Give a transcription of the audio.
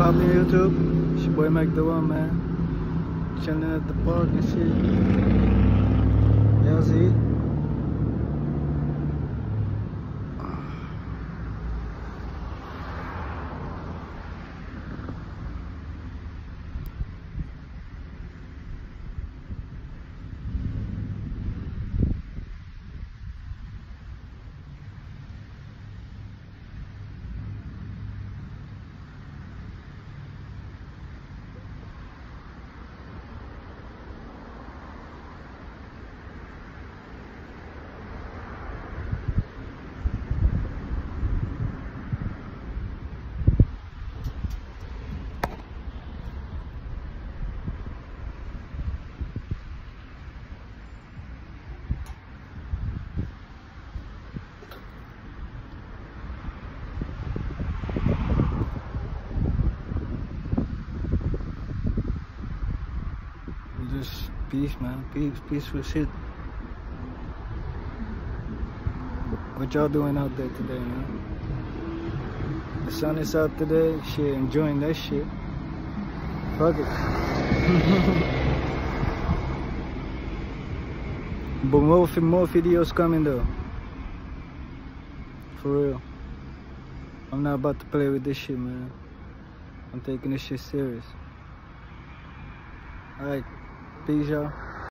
poppin' YouTube? It's your boy Mac the One, man. Chilling at the park and shit. Y'all see? Just peace, man. Peaceful shit. What y'all doing out there today, man? The sun is out today. Shit, enjoying that shit. Fuck it. But more videos coming though. For real. I'm not about to play with this shit, man. I'm taking this shit serious. Alright. Peace, y'all.